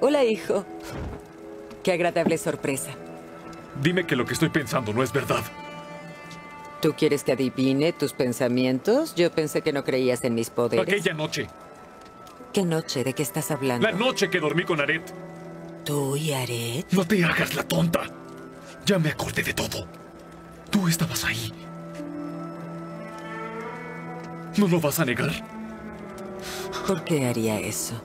Hola, hijo. Qué agradable sorpresa. Dime que lo que estoy pensando no es verdad. ¿Tú quieres que adivine tus pensamientos? Yo pensé que no creías en mis poderes. Aquella noche. ¿Qué noche? ¿De qué estás hablando? La noche que dormí con Aret. ¿Tú y Aret? No te hagas la tonta. Ya me acordé de todo. Tú estabas ahí. ¿No lo vas a negar? ¿Por qué haría eso?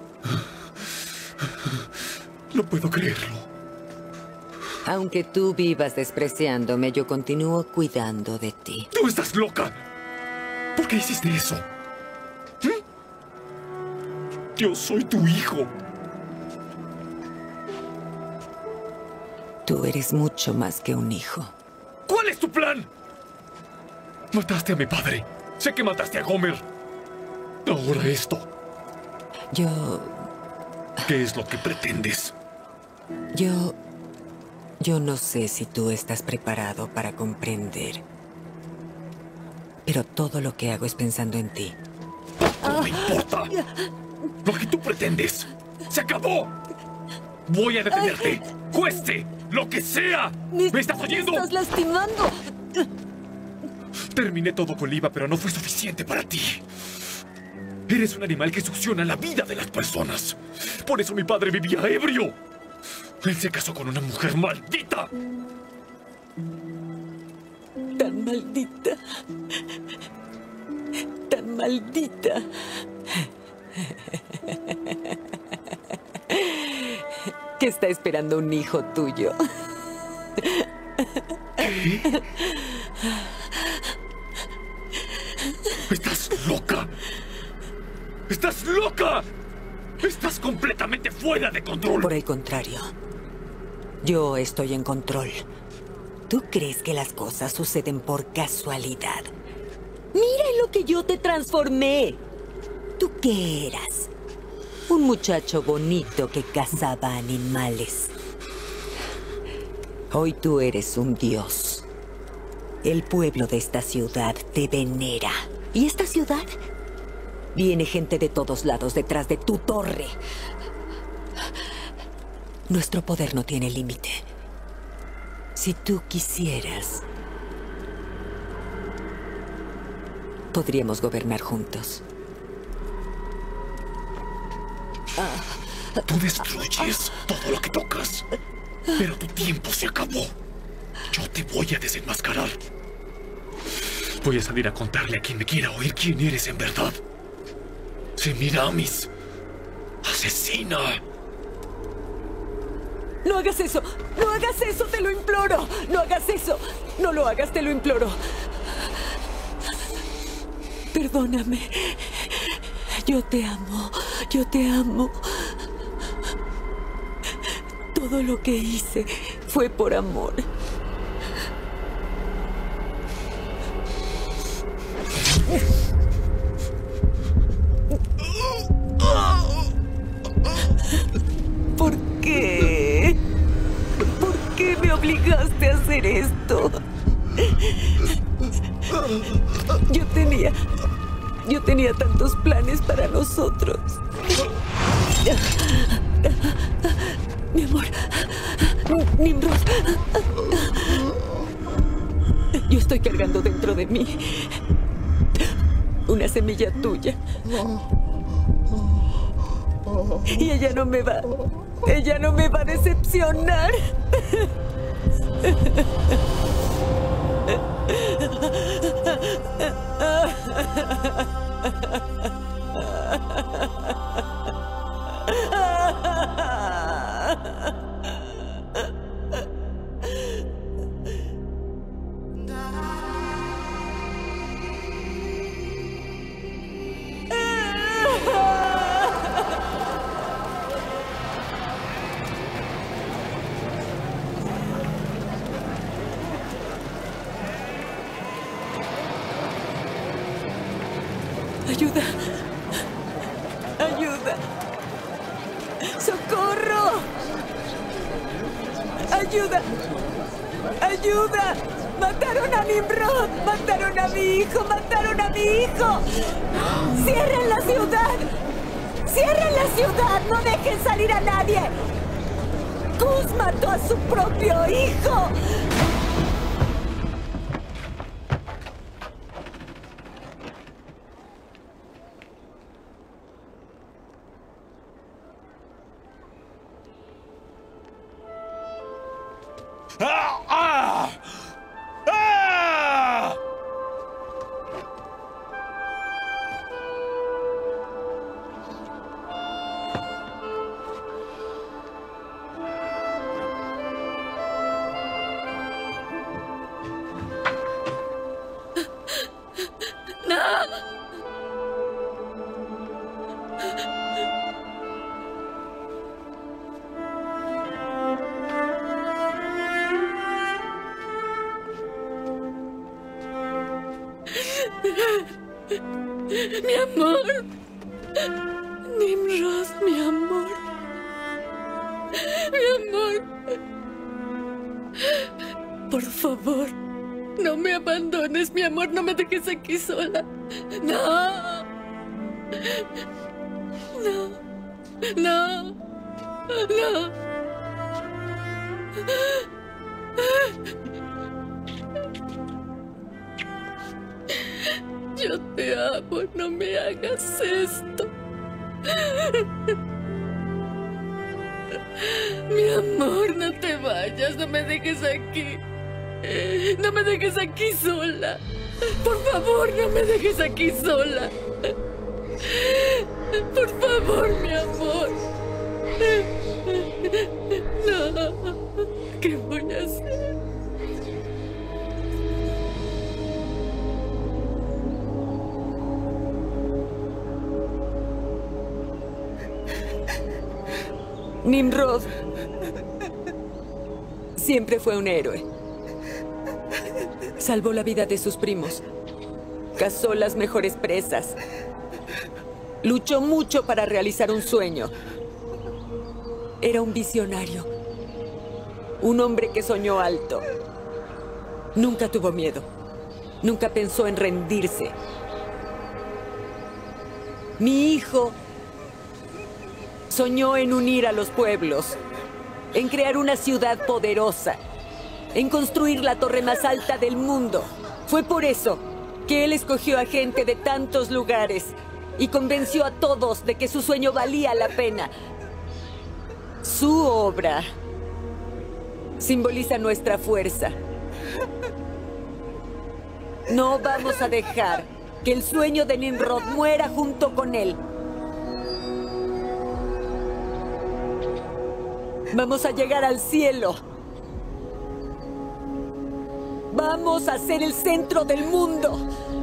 No puedo creerlo. Aunque tú vivas despreciándome, yo continúo cuidando de ti. ¡Tú estás loca! ¿Por qué hiciste eso? Yo soy tu hijo. Tú eres mucho más que un hijo. ¿Cuál es tu plan? Mataste a mi padre. Sé que mataste a Gomer. Ahora esto. ¿Qué es lo que pretendes? Yo no sé si tú estás preparado para comprender. Pero todo lo que hago es pensando en ti. No me importa. Lo que tú pretendes. ¡Se acabó! Voy a detenerte. ¡Cueste lo que sea! ¿Me estás oyendo? ¡Me estás lastimando! Terminé todo con Liva, pero no fue suficiente para ti. Eres un animal que succiona la vida de las personas. Por eso mi padre vivía ebrio. Él se casó con una mujer maldita. Tan maldita. Tan maldita. Que está esperando un hijo tuyo. ¿Qué? ¿Estás loca? ¡Estás loca! ¡Estás completamente fuera de control! Por el contrario, yo estoy en control. ¿Tú crees que las cosas suceden por casualidad? ¡Mira en lo que yo te transformé! ¿Tú qué eras? Un muchacho bonito que cazaba animales. Hoy tú eres un dios. El pueblo de esta ciudad te venera. ¿Y esta ciudad? Viene gente de todos lados detrás de tu torre. Nuestro poder no tiene límite. Si tú quisieras, podríamos gobernar juntos. Tú destruyes todo lo que tocas. Pero tu tiempo se acabó. Yo te voy a desenmascarar. Voy a salir a contarle a quien me quiera oír quién eres en verdad. Semiramis. Asesina. ¡No hagas eso! ¡No hagas eso! ¡Te lo imploro! ¡No hagas eso! ¡No lo hagas! ¡Te lo imploro! Perdóname. Yo te amo. Yo te amo. Todo lo que hice fue por amor. ¿Por qué? ¿Por qué me obligaste a hacer esto? Yo tenía tantos planes para nosotros. Mi amor, Nimrod. Yo estoy cargando dentro de mí una semilla tuya. Y ella no me va a decepcionar. ¡Ayuda! ¡Ayuda! ¡Socorro! ¡Ayuda! ¡Ayuda! ¡Mataron a Nimrod! ¡Mataron a mi hijo! ¡Mataron a mi hijo! ¡Cierren la ciudad! ¡Cierren la ciudad! ¡No dejen salir a nadie! ¡Cus mató a su propio hijo! ¡Ah! ¡Ah! ¡Ah! Mi amor. Nimrod, mi amor. Mi amor. Por favor, no me abandones, mi amor. No me dejes aquí sola. No. No. No. No. Yo te amo, no me hagas esto. Mi amor, no te vayas, no me dejes aquí. No me dejes aquí sola. Por favor, no me dejes aquí sola. Por favor, mi amor. No, ¿qué voy a hacer? Nimrod siempre fue un héroe. Salvó la vida de sus primos. Cazó las mejores presas. Luchó mucho para realizar un sueño. Era un visionario. Un hombre que soñó alto. Nunca tuvo miedo. Nunca pensó en rendirse. Mi hijo soñó en unir a los pueblos, en crear una ciudad poderosa, en construir la torre más alta del mundo. Fue por eso que él escogió a gente de tantos lugares y convenció a todos de que su sueño valía la pena. Su obra simboliza nuestra fuerza. No vamos a dejar que el sueño de Nimrod muera junto con él. Vamos a llegar al cielo. Vamos a ser el centro del mundo.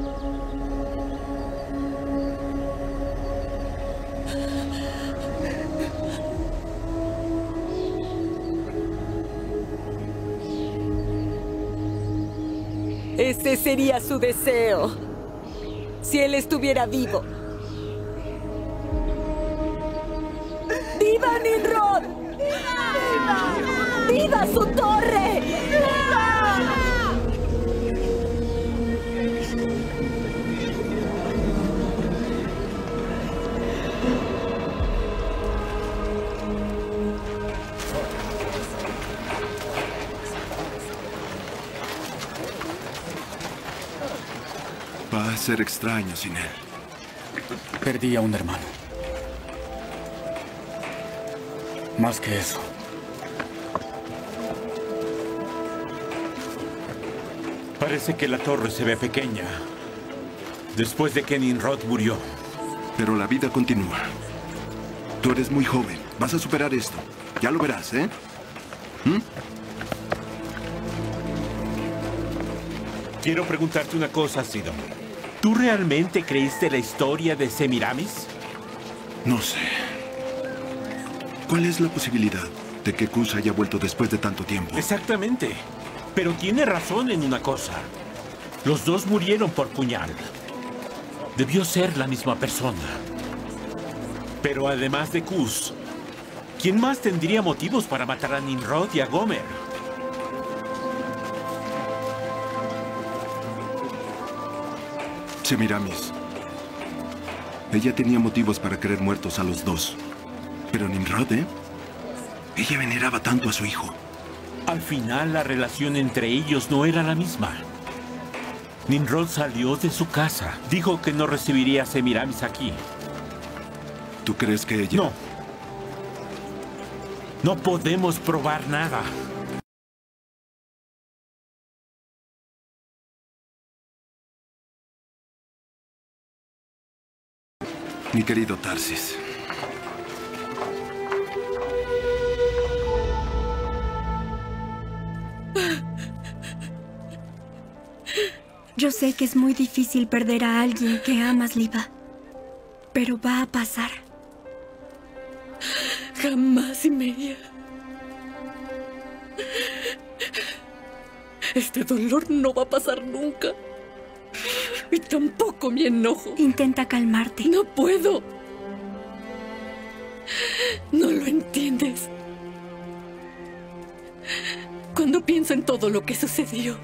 Ese sería su deseo, si él estuviera vivo. ¡Viva Nimrod! ¡Viva! ¡Viva su torre! ¡Viva! Va a ser extraño sin él. Perdí a un hermano. Más que eso. Parece que la torre se ve pequeña. Después de que Nimrod murió. Pero la vida continúa. Tú eres muy joven. Vas a superar esto. Ya lo verás, ¿eh? Quiero preguntarte una cosa, Sidon. ¿Tú realmente creíste la historia de Semiramis? No sé. ¿Cuál es la posibilidad de que Cus haya vuelto después de tanto tiempo? Exactamente. Pero tiene razón en una cosa. Los dos murieron por puñal. Debió ser la misma persona. Pero además de Cus, ¿quién más tendría motivos para matar a Nimrod y a Gomer? Semiramis. Ella tenía motivos para querer muertos a los dos. Pero Nimrod, ¿eh? Ella veneraba tanto a su hijo. Al final, la relación entre ellos no era la misma. Nimrod salió de su casa. Dijo que no recibiría a Semiramis aquí. ¿Tú crees que ella...? No. No podemos probar nada. Mi querido Tarsis. Yo sé que es muy difícil perder a alguien que amas, Liva. Pero va a pasar. Jamás, Imeria. Este dolor no va a pasar nunca. Y tampoco mi enojo. Intenta calmarte. No puedo. No lo entiendes. Cuando pienso en todo lo que sucedió,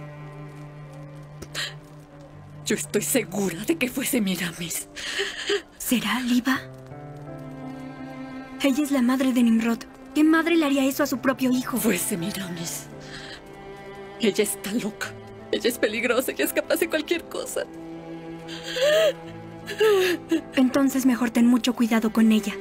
yo estoy segura de que fue Semiramis. ¿Será, Liva? Ella es la madre de Nimrod. ¿Qué madre le haría eso a su propio hijo? Fue Semiramis. Ella está loca. Ella es peligrosa y es capaz de cualquier cosa. Entonces mejor ten mucho cuidado con ella.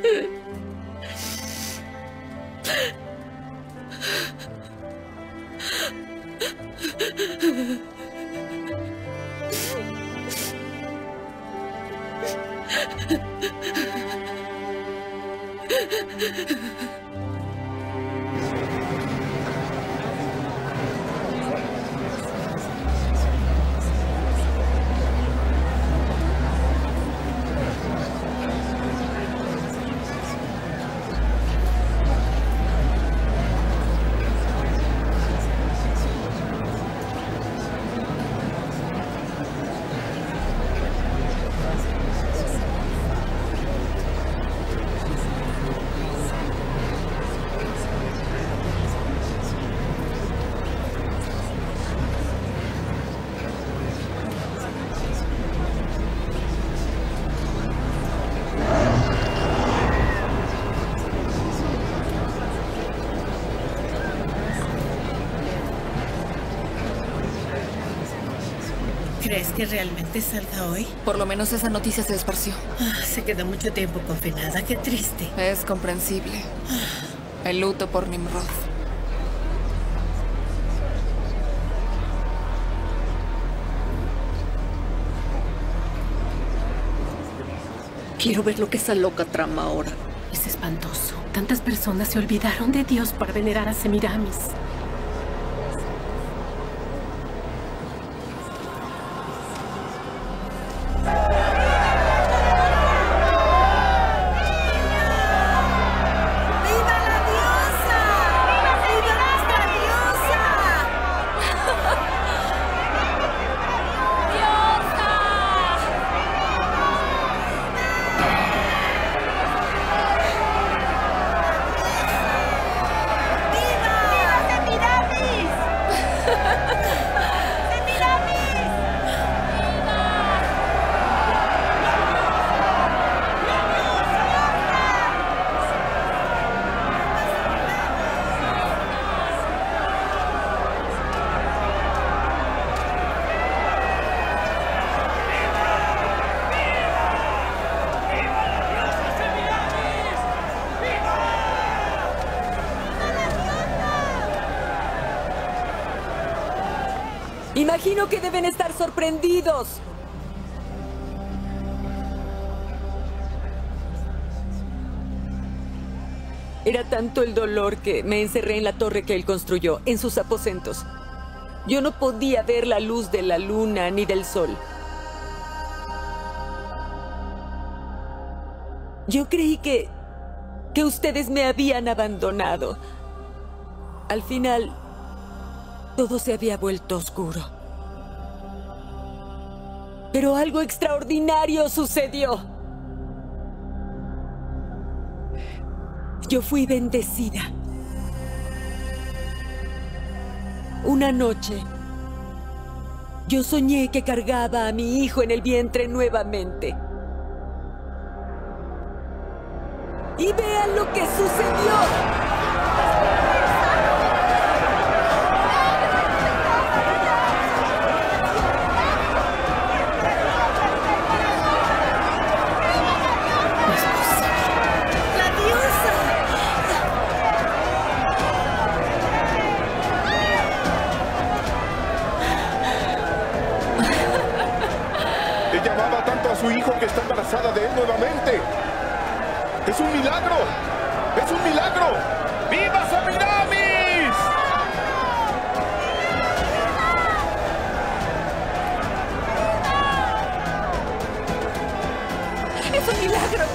¿Crees que realmente salga hoy? Por lo menos esa noticia se esparció. Se quedó mucho tiempo confinada. Qué triste. Es comprensible. El luto por Nimrod. Quiero ver lo que esa loca trama ahora. Es espantoso. Tantas personas se olvidaron de Dios para venerar a Semiramis. Imagino que deben estar sorprendidos. Era tanto el dolor que me encerré en la torre que él construyó, en sus aposentos. Yo no podía ver la luz de la luna ni del sol. Yo creí que ustedes me habían abandonado. Al final, todo se había vuelto oscuro. Pero algo extraordinario sucedió. Yo fui bendecida. Una noche, yo soñé que cargaba a mi hijo en el vientre nuevamente. y vean lo que sucedió. Su hijo que está embarazada de él nuevamente. ¡Es un milagro! ¡Es un milagro! ¡Viva Semiramis! ¡Es un milagro!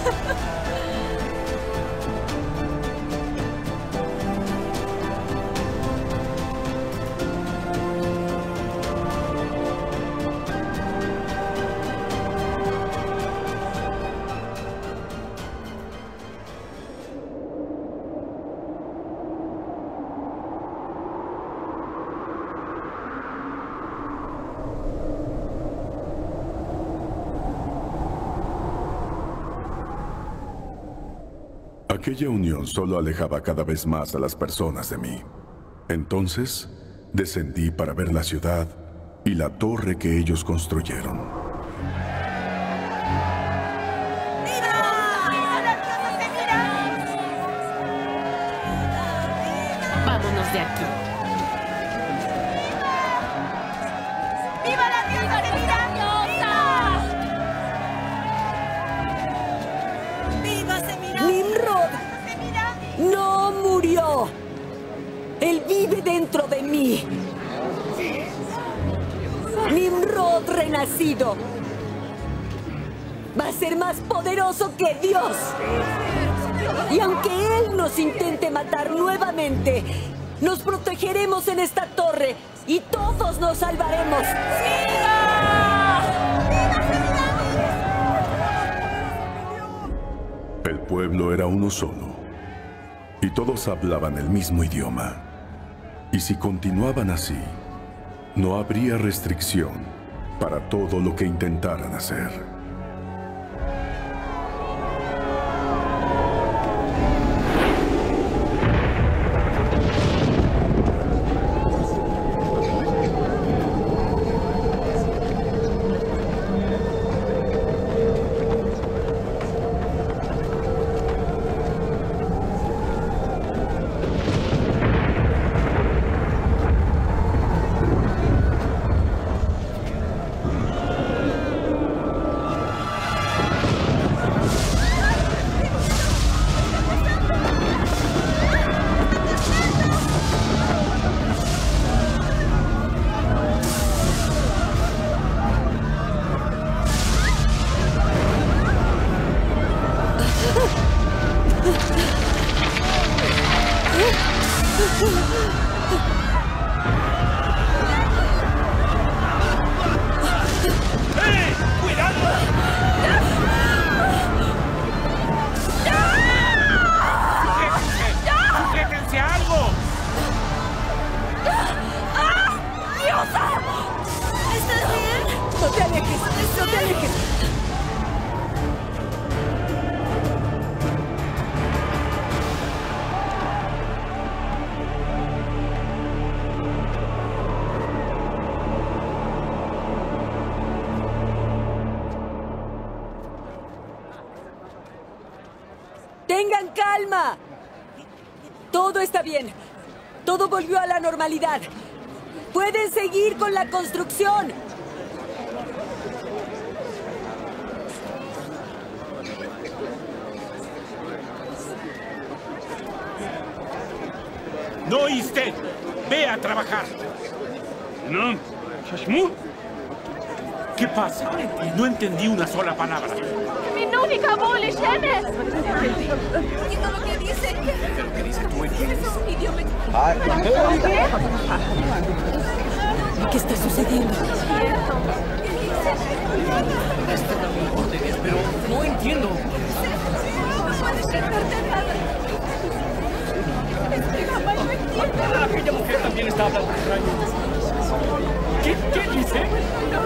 Aquella unión solo alejaba cada vez más a las personas de mí. Entonces, descendí para ver la ciudad y la torre que ellos construyeron. Vámonos de aquí. ¡Viva la diosa Semiramis! ¡Viva Semiramis! ¡Nimrod no murió! ¡Él vive dentro de mí! Nimrod renacido va a ser más poderoso que Dios. Y aunque Él nos intente matar nuevamente, nos protegeremos en esta torre y todos nos salvaremos. El pueblo era uno solo, y todos hablaban el mismo idioma. Y si continuaban así, no habría restricción para todo lo que intentaran hacer. ¡Tengan calma! Todo está bien. Todo volvió a la normalidad. Pueden seguir con la construcción. ¿No oíste? ¡Ve a trabajar! No. ¿Qué pasa? No entendí una sola palabra. ¡Minuni Kabuli Shemes! ¿Entiendo lo que dice? ¿Lo que dice tú entiendes? Es un idioma. ¿Qué está sucediendo? Están órdenes, pero no entiendo. No puedes contarte nada. No entiendo. Aquella mujer también está hablando extraño. ¿Qué dice?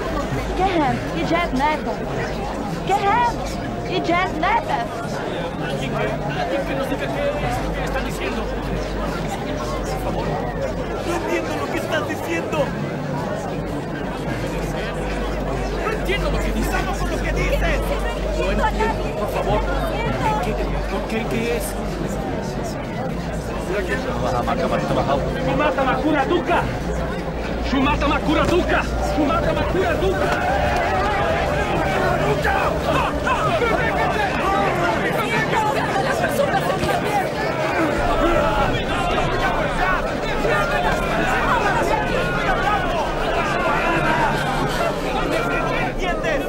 Gehem, Ijaz Nata. Gehem, Ijaz Nata. ¿Alguien que nos diga qué está diciendo? Por favor. No entiendo lo que estás diciendo. No entiendo lo que dices. ¡Estamos con lo que dices! No entiendo, por favor. ¿Qué es? Shumata Makura Duka! Shumata Makura Duka! Shumata Makura Duka! ¡Las personas se pierden! ¿Entiendes?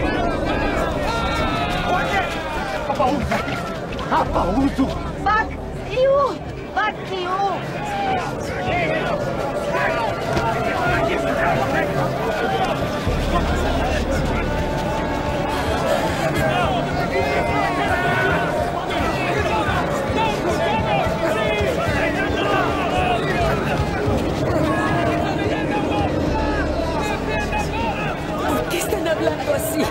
¡Oye! ¡Apauso! ¡Bak! ¡Iu! ¡Bak! ¡Iu! ¿Por qué están hablando así?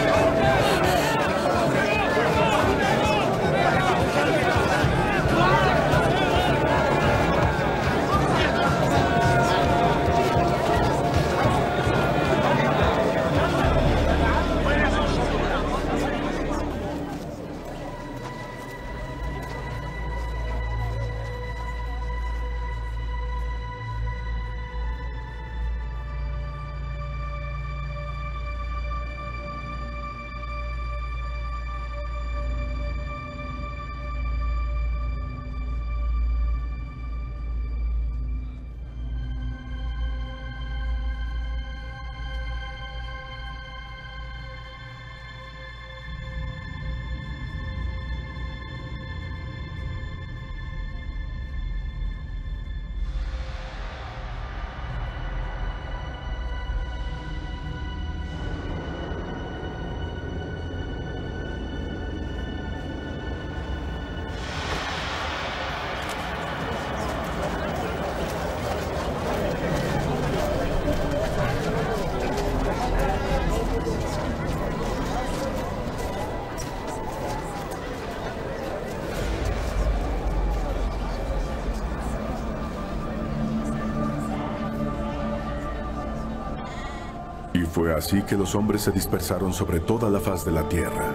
Y fue así que los hombres se dispersaron sobre toda la faz de la tierra.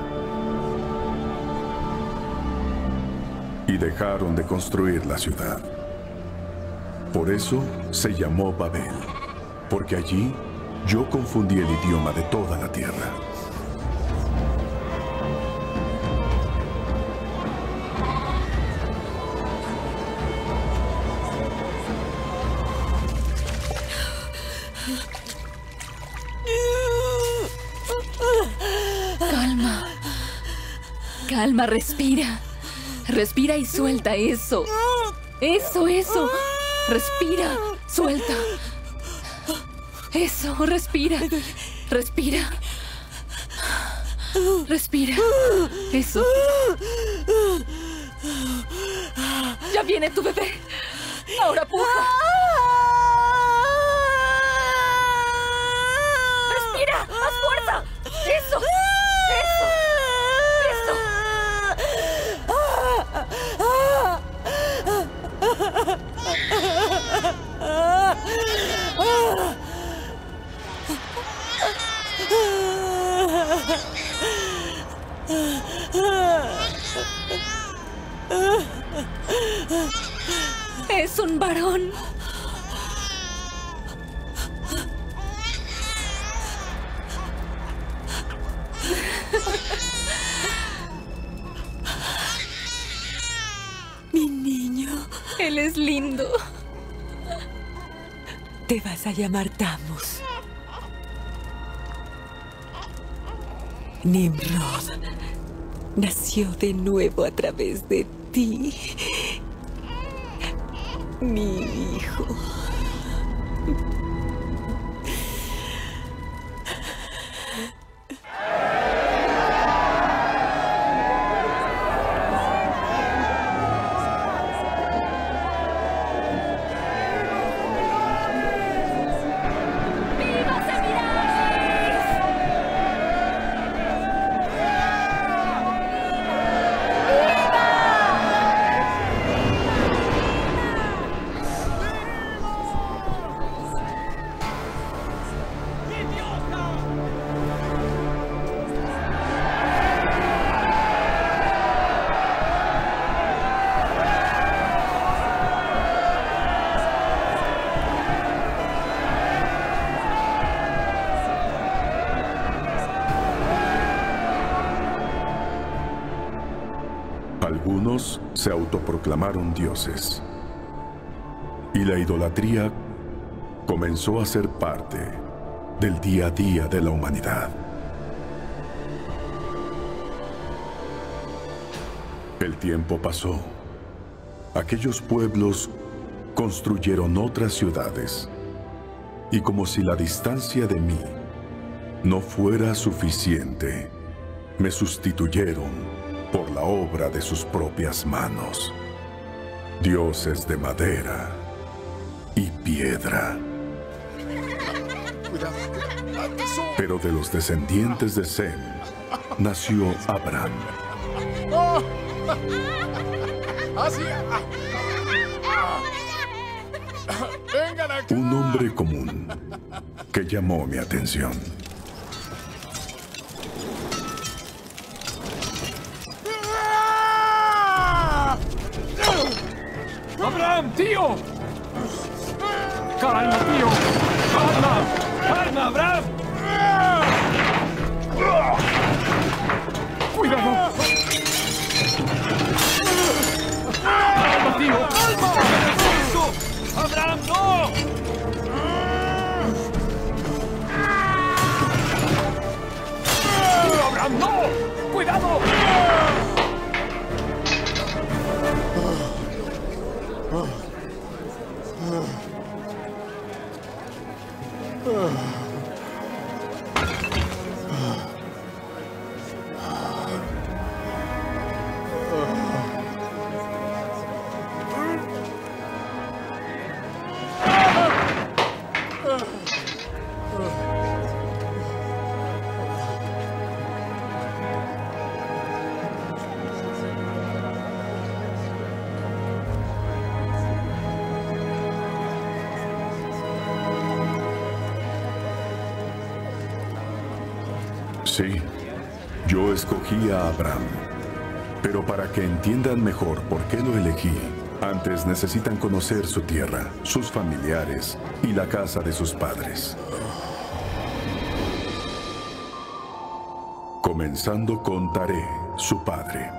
Y dejaron de construir la ciudad. Por eso se llamó Babel, porque allí yo confundí el idioma de toda la tierra. Calma. Calma, respira. Respira y suelta eso. Eso. Respira, suelta. Eso, respira. Respira. Respira. Eso. Ya viene tu bebé. Ahora puja. Respira, más fuerza. Eso. Eso. Es un varón. Mi niño. Él es lindo. Te vas a llamar Tammuz. Nimrod nació de nuevo a través de ti. Mi hijo. ¡Viva! Algunos se autoproclamaron dioses. Y la idolatría comenzó a ser parte del día a día de la humanidad. El tiempo pasó. Aquellos pueblos construyeron otras ciudades. Y como si la distancia de mí no fuera suficiente, me sustituyeron por la obra de sus propias manos. Dioses de madera y piedra. Pero de los descendientes de Sem nació Abraham. Un hombre común que llamó mi atención. ¡Abraham, tío! ¡Calma, tío! ¡Calma! ¡Calma, Abraham! ¡Cuidado! ¡Calma, tío! ¡Calma! ¡Abraham, no! ¡Abraham, no! ¡Cuidado! Sí, yo escogí a Abraham. Pero para que entiendan mejor por qué lo elegí, antes necesitan conocer su tierra, sus familiares y la casa de sus padres. Comenzando con Taré, su padre.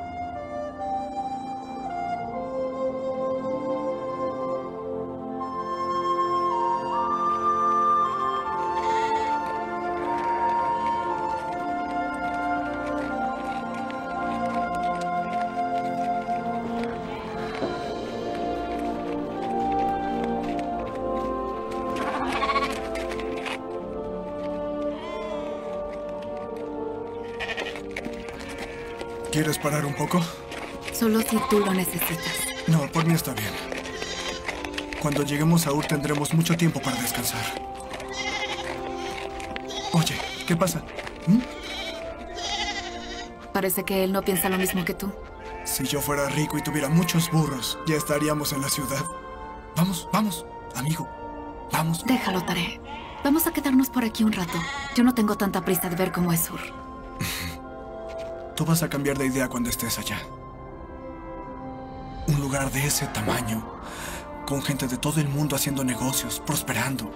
¿Quieres parar un poco? Solo si tú lo necesitas. No, por mí está bien. Cuando lleguemos a Ur tendremos mucho tiempo para descansar. Oye, ¿qué pasa? Parece que él no piensa lo mismo que tú. Si yo fuera rico y tuviera muchos burros, ya estaríamos en la ciudad. Vamos, vamos, amigo. Vamos. Déjalo, Taré. Vamos a quedarnos por aquí un rato. Yo no tengo tanta prisa de ver cómo es Ur. Tú vas a cambiar de idea cuando estés allá. Un lugar de ese tamaño, con gente de todo el mundo haciendo negocios, prosperando.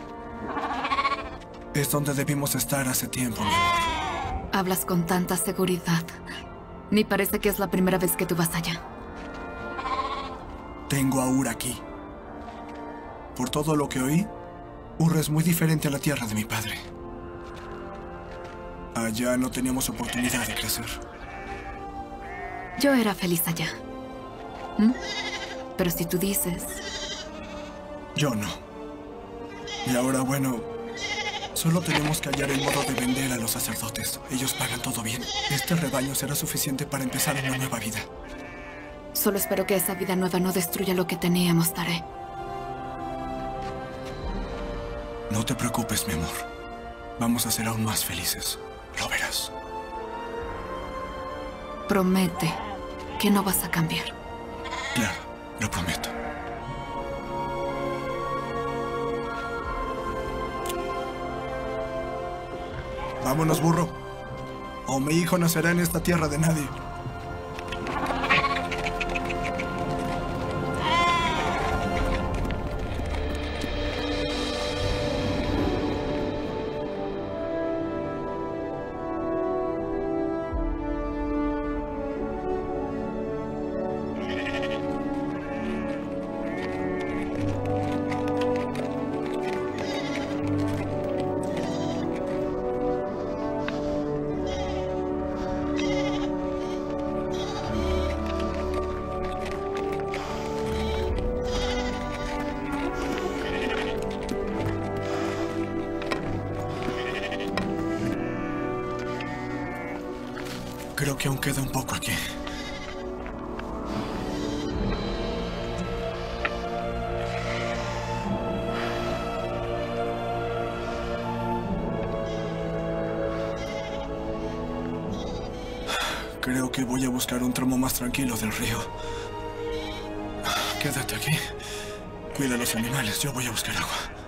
Es donde debimos estar hace tiempo, mi amor. Hablas con tanta seguridad. Ni parece que es la primera vez que tú vas allá. Tengo a Ur aquí. Por todo lo que oí, Ur es muy diferente a la tierra de mi padre. Allá no teníamos oportunidad de crecer. Yo era feliz allá. Pero si tú dices... Yo no. Y ahora, bueno, solo tenemos que hallar el modo de vender a los sacerdotes. Ellos pagan todo bien. Este rebaño será suficiente para empezar una nueva vida. Solo espero que esa vida nueva no destruya lo que teníamos, Taré. No te preocupes, mi amor. Vamos a ser aún más felices. Lo verás. Promete que no vas a cambiar. Claro, lo prometo. Vámonos, burro. O mi hijo nacerá en esta tierra de nadie. Creo que aún queda un poco aquí. Creo que voy a buscar un tramo más tranquilo del río. Quédate aquí. Cuida a los animales, yo voy a buscar agua.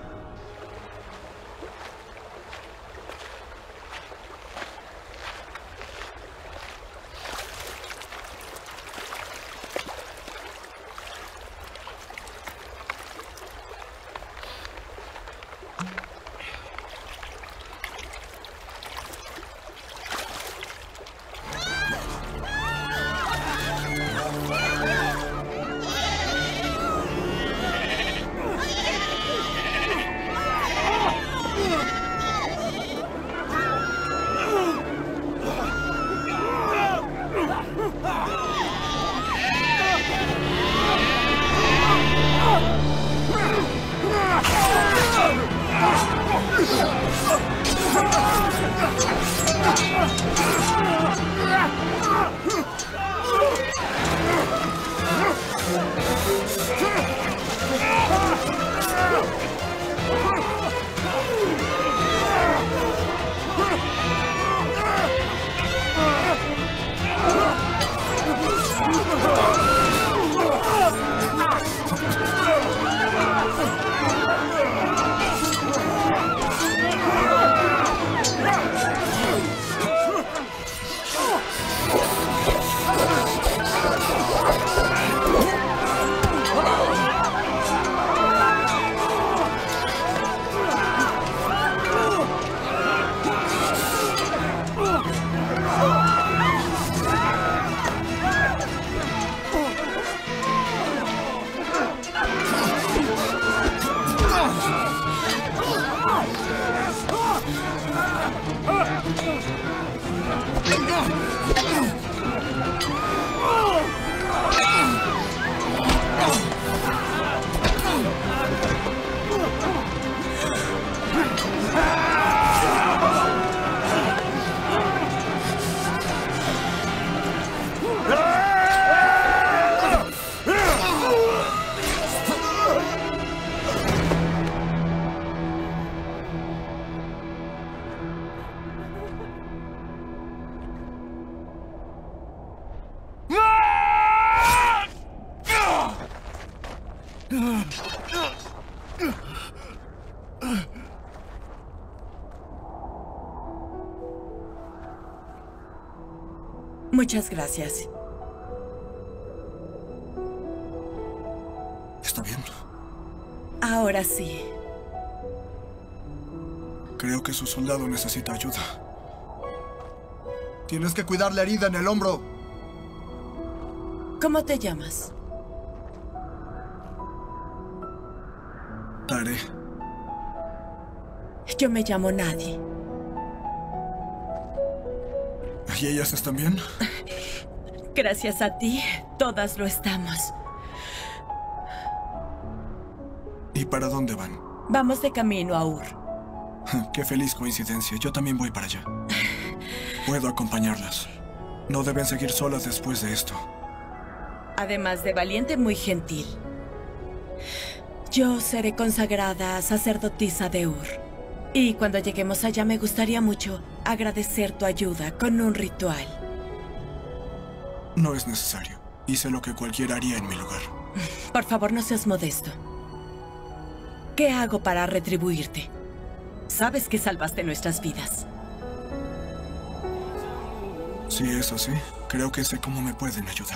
Muchas gracias. ¿Está bien? Ahora sí. Creo que su soldado necesita ayuda. Tienes que cuidar la herida en el hombro. ¿Cómo te llamas? Tare. Yo me llamo Nadie. ¿Y ellas están bien? Gracias a ti, todas lo estamos. ¿Y para dónde van? Vamos de camino a Ur. Qué feliz coincidencia. Yo también voy para allá. Puedo acompañarlas. No deben seguir solas después de esto. Además de valiente, muy gentil. Yo seré consagrada sacerdotisa de Ur. Y cuando lleguemos allá me gustaría mucho agradecer tu ayuda con un ritual. No es necesario. Hice lo que cualquiera haría en mi lugar. Por favor, no seas modesto. ¿Qué hago para retribuirte? Sabes que salvaste nuestras vidas. Si es así, creo que sé cómo me pueden ayudar.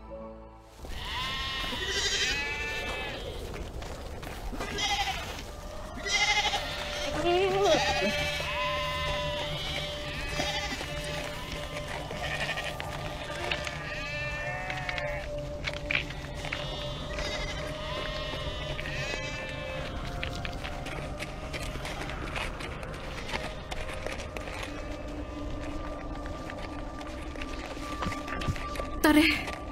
Tare.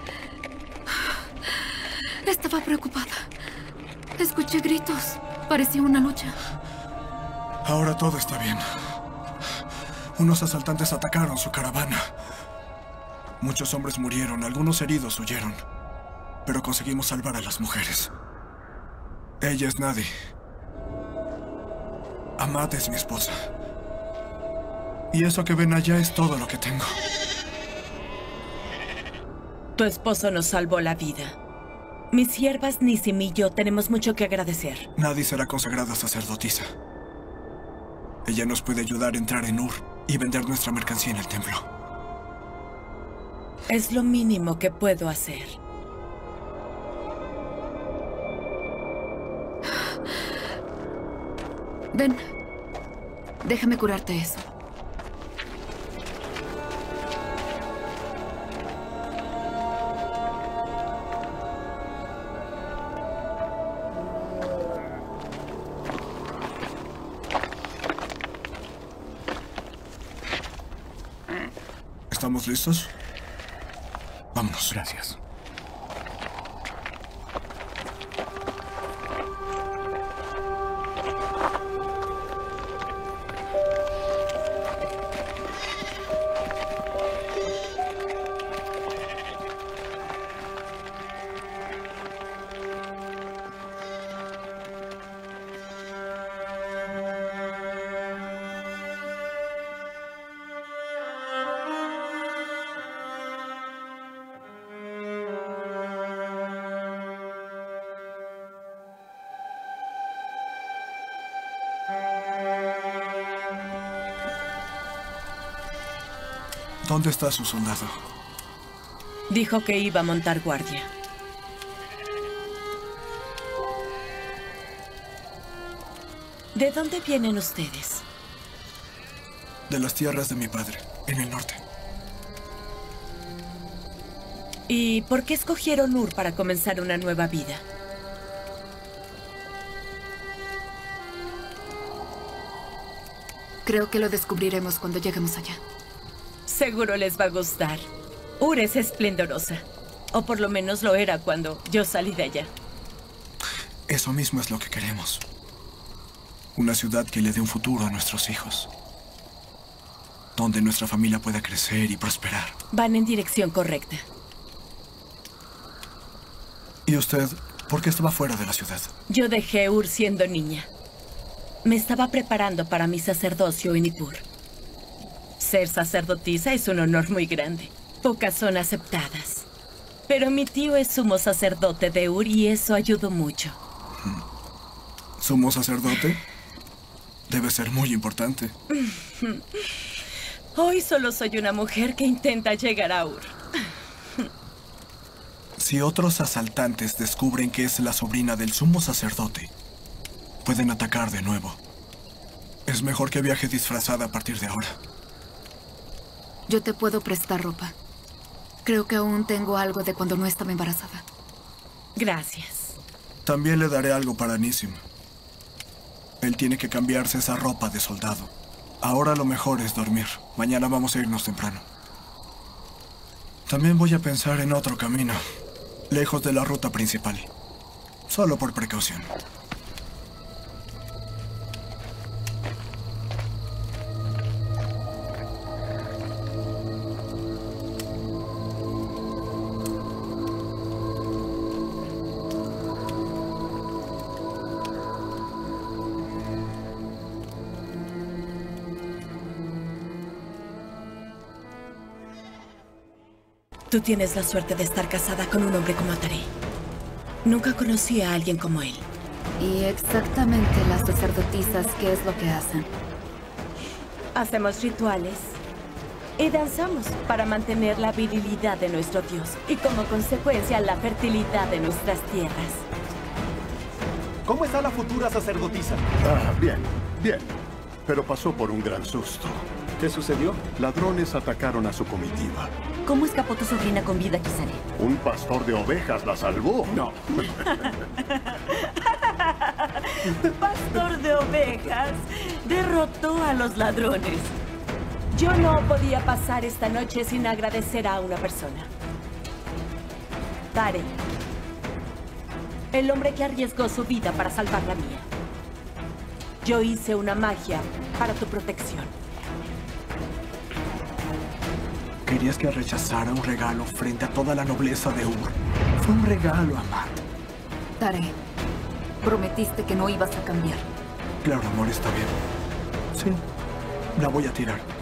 Estaba preocupada. Escuché gritos. Parecía una lucha. Ahora todo está bien. Unos asaltantes atacaron su caravana. Muchos hombres murieron, algunos heridos huyeron. Pero conseguimos salvar a las mujeres. Ella es Nadi. Amad es mi esposa. Y eso que ven allá es todo lo que tengo. Tu esposo nos salvó la vida. Mis siervas Nisim y yo tenemos mucho que agradecer. Nadi será consagrada sacerdotisa. Ella nos puede ayudar a entrar en Ur y vender nuestra mercancía en el templo. Es lo mínimo que puedo hacer. Ven. Déjame curarte eso. ¿Estamos listos? Vámonos. Gracias. ¿Dónde está su soldado? Dijo que iba a montar guardia. ¿De dónde vienen ustedes? De las tierras de mi padre, en el norte. ¿Y por qué escogieron Ur para comenzar una nueva vida? Creo que lo descubriremos cuando lleguemos allá. Seguro les va a gustar. Ur es esplendorosa. O por lo menos lo era cuando yo salí de allá. Eso mismo es lo que queremos. Una ciudad que le dé un futuro a nuestros hijos. Donde nuestra familia pueda crecer y prosperar. Van en dirección correcta. ¿Y usted, por qué estaba fuera de la ciudad? Yo dejé Ur siendo niña. Me estaba preparando para mi sacerdocio en Nippur. Ser sacerdotisa es un honor muy grande. Pocas son aceptadas. Pero mi tío es sumo sacerdote de Ur y eso ayudó mucho. ¿Sumo sacerdote? Debe ser muy importante. Hoy solo soy una mujer que intenta llegar a Ur. Si otros asaltantes descubren que es la sobrina del sumo sacerdote, pueden atacar de nuevo. Es mejor que viaje disfrazada a partir de ahora. Yo te puedo prestar ropa. Creo que aún tengo algo de cuando no estaba embarazada. Gracias. También le daré algo para Nisim. Él tiene que cambiarse esa ropa de soldado. Ahora lo mejor es dormir. Mañana vamos a irnos temprano. También voy a pensar en otro camino, lejos de la ruta principal. Solo por precaución. Tú tienes la suerte de estar casada con un hombre como Atari. Nunca conocí a alguien como él. Y exactamente las sacerdotisas, ¿qué es lo que hacen? Hacemos rituales y danzamos para mantener la virilidad de nuestro Dios y como consecuencia la fertilidad de nuestras tierras. ¿Cómo está la futura sacerdotisa? Bien, bien. Pero pasó por un gran susto. ¿Qué sucedió? Ladrones atacaron a su comitiva. ¿Cómo escapó tu sobrina con vida, Kisare? Un pastor de ovejas la salvó. No. Pastor de ovejas derrotó a los ladrones. Yo no podía pasar esta noche sin agradecer a una persona. Tare. El hombre que arriesgó su vida para salvar la mía. Yo hice una magia para tu protección. ¿Qué ¿Querías que rechazara un regalo frente a toda la nobleza de Ur? Fue un regalo, Amat. Tare, prometiste que no ibas a cambiar. Claro, amor, está bien. Sí, la voy a tirar.